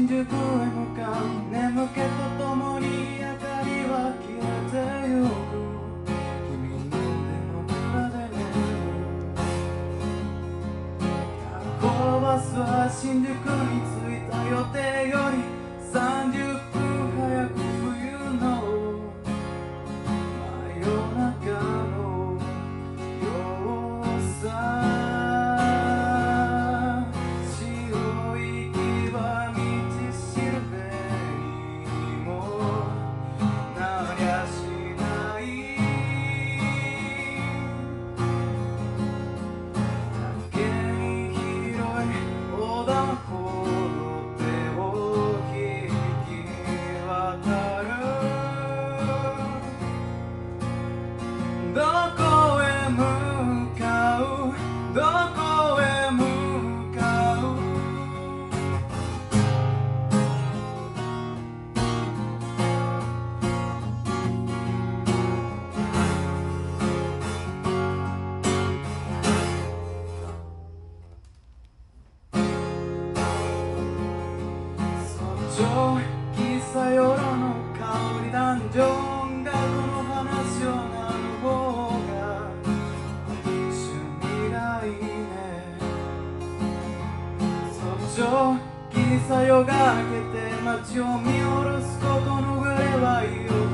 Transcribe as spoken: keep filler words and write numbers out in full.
新宿へ向かう眠気とともに明かりは消えてゆく君の手の裏で寝る夜行バスは新宿に着いた予定よりさんじゅっぷん早く冬の真夜中のようさどこへ向かうどこへ向かう早朝喫茶夜の香り男女音楽の話をなる方が趣味がいいね早朝喫茶夜が明けて街を見下ろすことのぐらいはいいよ